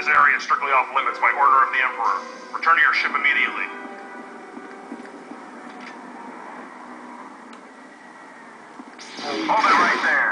This area is strictly off limits by order of the Emperor. Return to your ship immediately. Hold it right there.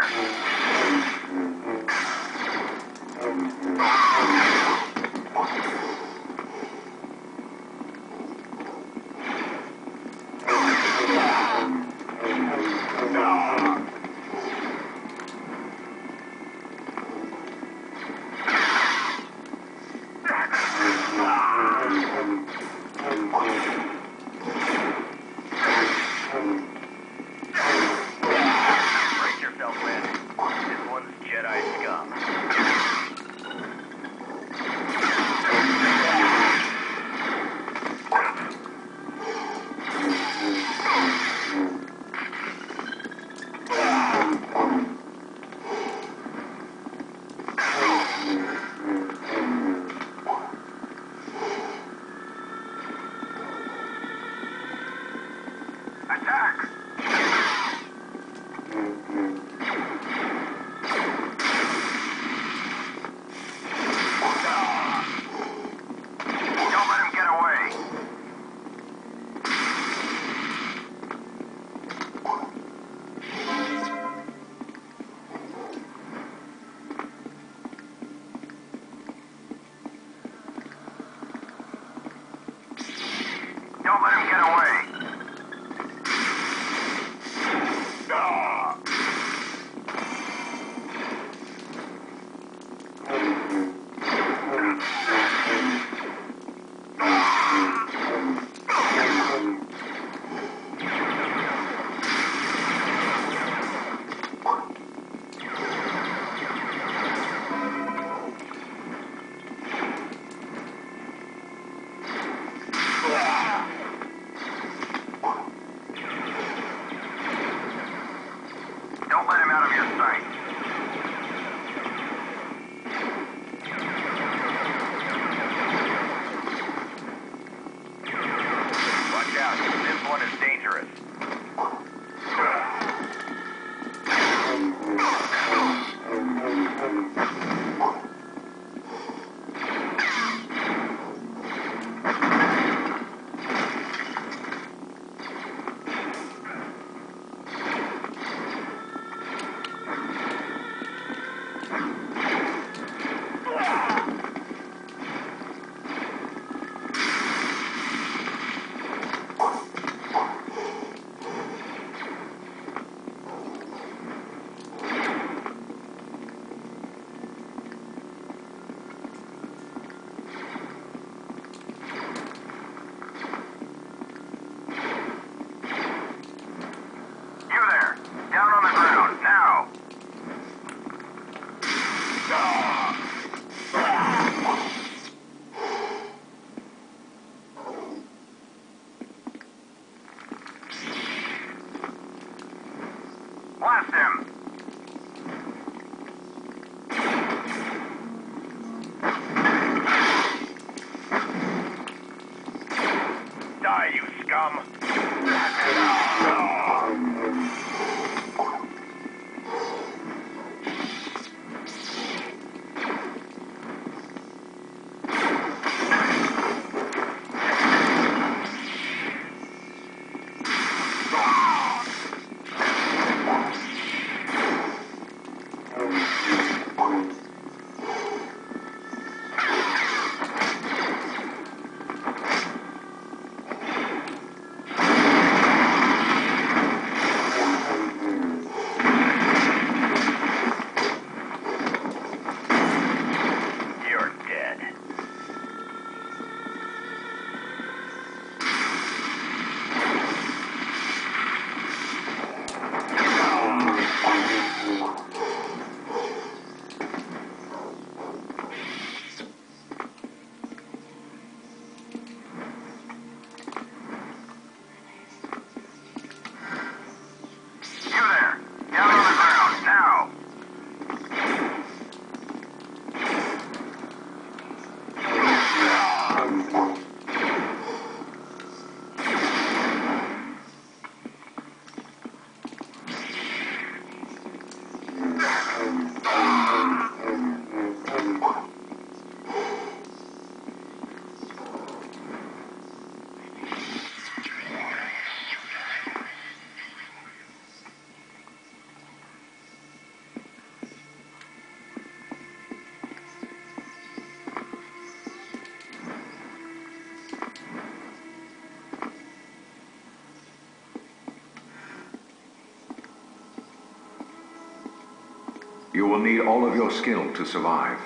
You will need all of your skill to survive.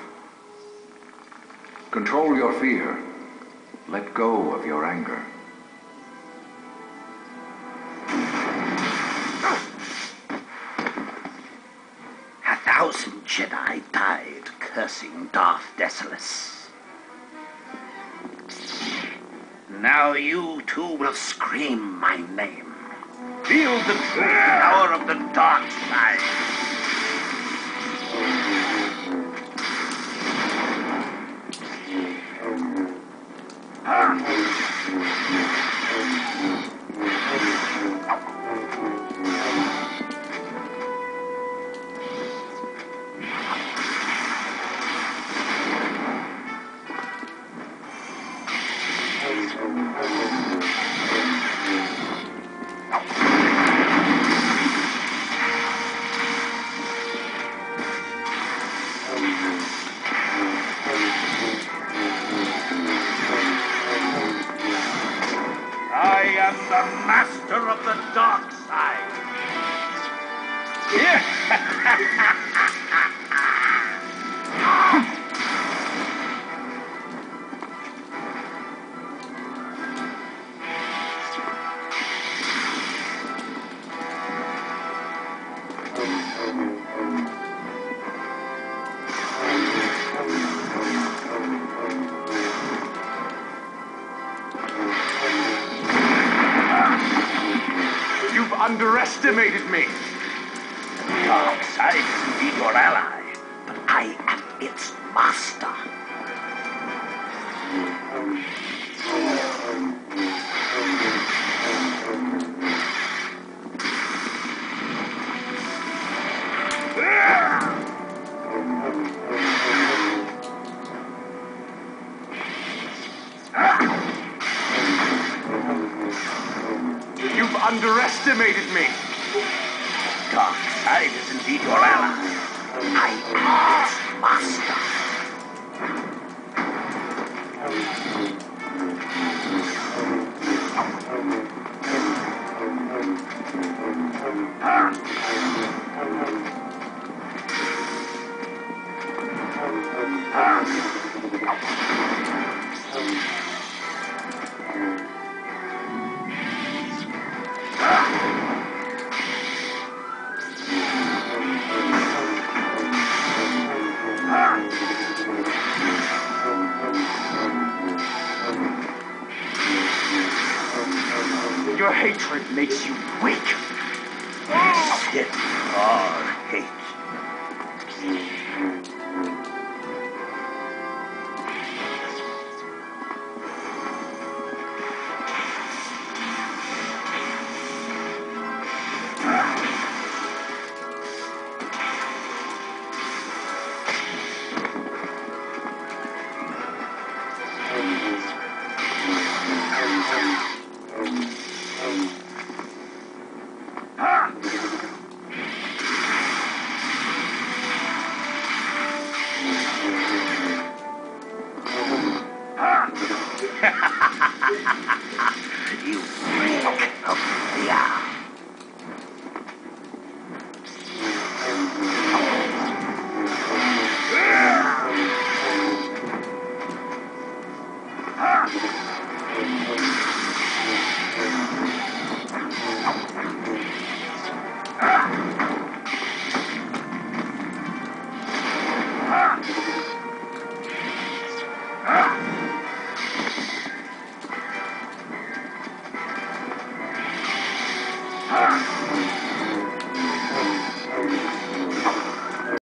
Control your fear. Let go of your anger. A thousand Jedi died cursing Darth Desolus. Now you too will scream my name. Feel the true power of the dark side. I am the master of the dark side. You've underestimated me. The dark side is indeed your ally, but I am its master. You've underestimated me. Dark side is indeed your ally. I am its master. Your hatred makes you weak. Sit hard.